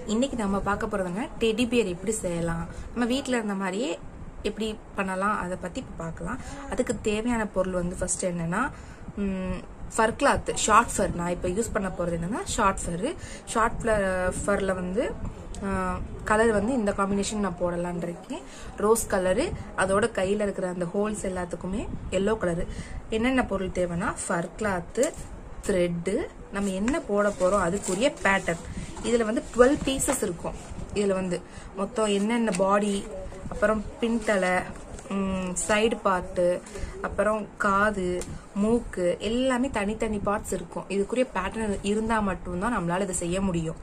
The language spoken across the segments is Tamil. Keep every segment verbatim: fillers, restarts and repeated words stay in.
இன்னைக்கு நம்ம பார்க்க போறதுங்க டெடி பியர் எப்படி செய்யலாம், நம்ம வீட்டில் இருந்த மாதிரியே எப்படி பண்ணலாம் அதை பத்தி இப்போ பார்க்கலாம். அதுக்கு தேவையான பொருள் வந்து ஃபர்ஸ்ட் என்னன்னா ஃபர் கிளாத், ஷார்ட் ஃபர். நான் இப்போ யூஸ் பண்ண போறது என்னன்னா ஷார்ட் ஃபர். ஷார்ட் ஃபர்ல வந்து கலர் வந்து இந்த காம்பினேஷன் நான் போடலான் இருக்கேன். ரோஸ் கலரு, அதோட கையில் இருக்கிற அந்த ஹோல்ஸ் எல்லாத்துக்குமே எல்லோ கலரு. என்னென்ன பொருள் தேவைன்னா ஃபர் கிளாத்து, த்ரெட்டு, நம்ம என்ன போட போறோம் அதுக்குரிய பேட்டர்ன். இதுல வந்து டுவெல் பீசஸ் இருக்கும். இதுல வந்து மொத்தம் என்னென்ன பாடி, அப்புறம் பின்தலை, சைடு பார்ட்டு, அப்புறம் காது, மூக்கு, எல்லாமே தனித்தனி பார்ட்ஸ் இருக்கும். இதுக்குரிய பேட்டர்ன் இருந்தா மட்டும்தான் நம்மளால இதை செய்ய முடியும்.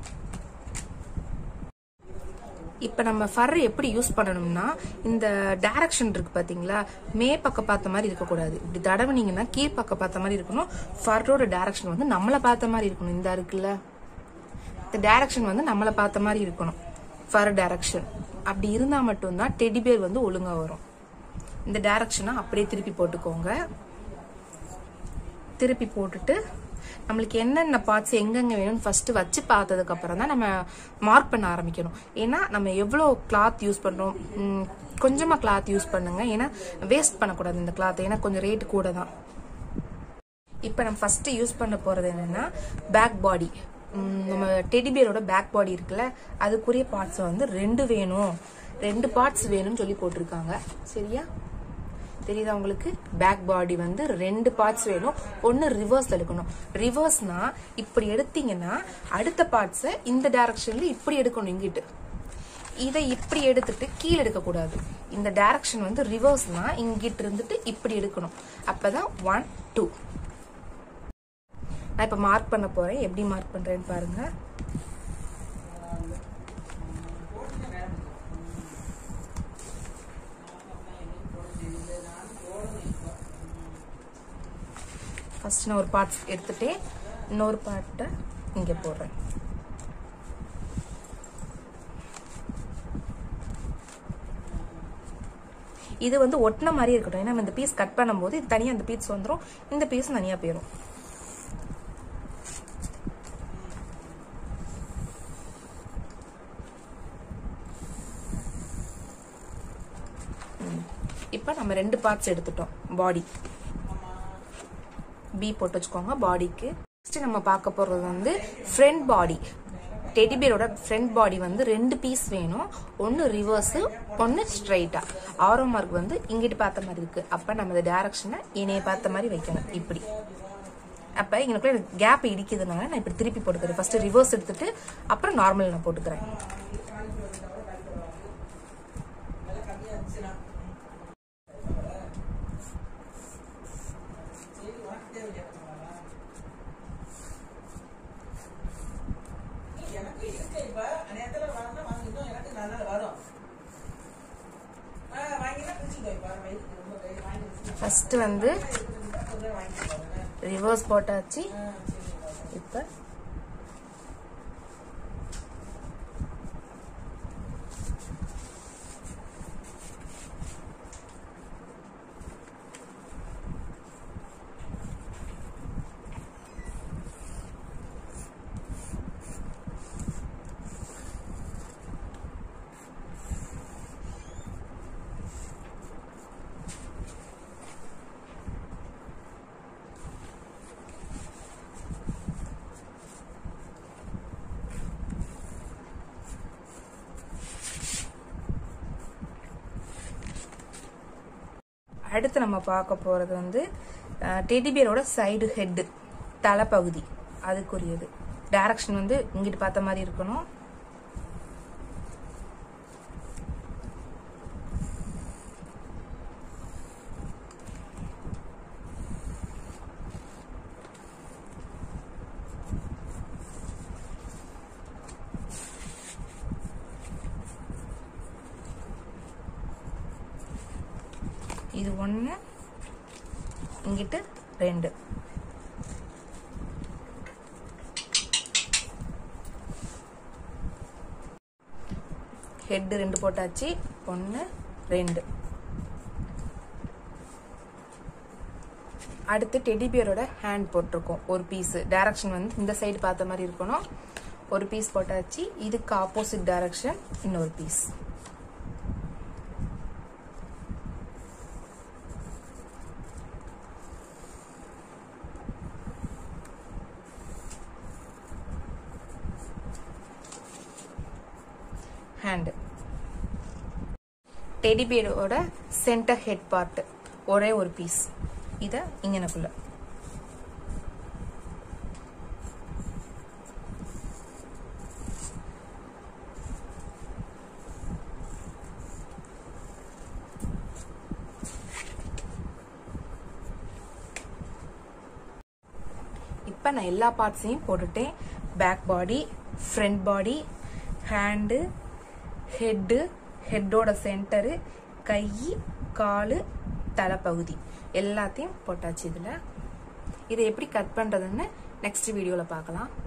இப்ப நம்ம ஃபர் எப்படி யூஸ் பண்ணணும்னா, இந்த டைரக்ஷன் இருக்கு பாத்தீங்களா, மே பக்கம் பார்த்த மாதிரி இருக்கக்கூடாது. இப்படி தடவுனீங்கன்னா கீழ் பக்கம் பார்த்த மாதிரி இருக்கணும். ஃபர்ரோட டைரக்ஷன் வந்து நம்மளை பார்த்த மாதிரி இருக்கணும். இந்த இருக்குல்ல, இந்த டைரக்ஷன் வந்து நம்மளை பார்த்த மாதிரி இருக்கணும். ஃபர் டைரக்ஷன் அப்படி இருந்தா மட்டும்தான் டெடி பியர் வந்து ஒழுங்கா வரும். இந்த டைரக்ஷனை அப்படியே திருப்பி போட்டுக்கோங்க. திருப்பி போட்டுட்டு நம்மளுக்கு என்னென்ன பார்ட்ஸ் எங்கெங்க வேணும்னு ஃபர்ஸ்ட் வச்சு பார்த்ததுக்கு அப்புறம் தான் நம்ம மார்க் பண்ண ஆரம்பிக்கணும். ஏன்னா நம்ம எவ்வளோ கிளாத் யூஸ் பண்றோம், கொஞ்சமா கிளாத் யூஸ் பண்ணுங்க. ஏன்னா வேஸ்ட் பண்ணக்கூடாது இந்த கிளாத், ஏன்னா கொஞ்சம் ரேட் கூட தான். இப்போ நம்ம ஃபர்ஸ்ட் யூஸ் பண்ண போறது என்னன்னா பேக் பாடி. நம்ம டெடி பியரோட பேக் பாடி இருக்குல்ல, அதுக்குரிய பார்ட்ஸ் வந்து ரெண்டு வேணும், ரெண்டு பார்ட்ஸ் வேணும்னு சொல்லி போட்டிருக்காங்க. சரியா, தெரியுதா உங்களுக்கு? பேக் பாடி வந்து ரெண்டு பார்ட்ஸ் வேணும். ஒன்னு ரிவர்ஸ்ல எடுக்கணும். ரிவர்ஸ்னா இப்படி எடுத்தீங்கன்னா அடுத்த பார்ட்ஸை இந்த டைரக்ஷன்ல இப்படி எடுக்கணும். இங்கிட்டு இதை இப்படி எடுத்துட்டு கீழே எடுக்க கூடாது. இந்த டைரக்ஷன் வந்து ரிவர்ஸ்னா இங்கிட்டு இருந்துட்டு இப்படி எடுக்கணும். அப்பதான் ஒன் டூ. நான் இப்ப மார்க் பண்ண போறேன். எப்படி மார்க் பண்றேன்னு பாருங்க. ஃபர்ஸ்ட் நான் ஒரு பார்ட் எடுத்துட்டு இன்னொரு பார்ட்டை இங்க போடுறேன். இது வந்து ஒட்டின மாதிரி இருக்கட்டும். ஏன்னா இந்த பீஸ் கட் பண்ணும்போது இது தனியா அந்த பீஸ் வந்துடும், இந்த பீஸ் தனியா போயிடும். இப்ப நம்ம ரெண்டு பார்ட்ஸ் எடுத்துட்டோம். பாடி பி போட்டு வச்சுக்கோங்க. பாடிக்கு நெக்ஸ்ட் நம்ம பார்க்க போறது வந்து ஃப்ரண்ட் பாடி. டெடி பியரோட ஃப்ரண்ட் பாடி வந்து ரெண்டு பீஸ் வேணும். ஒன்னு ரிவர்ஸ், ஒன்னு ஸ்ட்ரைட்டா. ஆரோ மார்க் வந்து இங்கிட்டு பார்த்த மாதிரி இருக்கு. அப்ப நம்ம இந்த டைரக்ஷனை இணைய பார்த்த மாதிரி வைக்கணும். இப்படி. அப்ப எங்களுக்குள்ள கேப் இடிக்குதுனால நான் இப்படி திருப்பி போட்டுக்கிறேன். ஃபர்ஸ்ட் ரிவர்ஸ் எடுத்துட்டு அப்புறம் நார்மல் நான் போட்டுக்கிறேன். ஃபர்ஸ்ட் வந்து ரிவர்ஸ் போட்டாச்சு. இப்ப அடுத்து நம்ம பார்க்க போறது வந்து டெடி பியரோட சைடு ஹெட், தலைப்பகுதி. அதுக்குரியது டைரக்ஷன் வந்து இங்கிட்டு பார்த்த மாதிரி இருக்கணும். இது ஒன்னு, இங்கிட்டு ரெண்டு. ஹெட் ரெண்டு போட்டாச்சு. ஒன்னு ரெண்டு. அடுத்து டெடி பியரோட ஹேண்ட் போட்டிருக்கோம் ஒரு பீஸ். டைரக்ஷன் வந்து இந்த சைடு பார்த்த மாதிரி இருக்கணும். ஒரு பீஸ் போட்டாச்சு. இதுக்கு ஆப்போசிட் டைரக்ஷன் இன்னொரு பீஸ். ஹேண்ட் டெடி பேரோட சென்டர் ஹெட் பார்ட் ஒரே ஒரு பீஸ். இத இங்கனக்குள்ள இப்ப நான் எல்லா பார்ட்ஸையும் போட்டுட்டேன். Back body, front body, hand, head, ஹெட்டோட சென்டரு, கை, காலு, தலைப்பகுதி எல்லாத்தையும் போட்டாச்சு. இதுல இதை எப்படி கட் பண்றதுன்னு நெக்ஸ்ட் வீடியோல பார்க்கலாம்.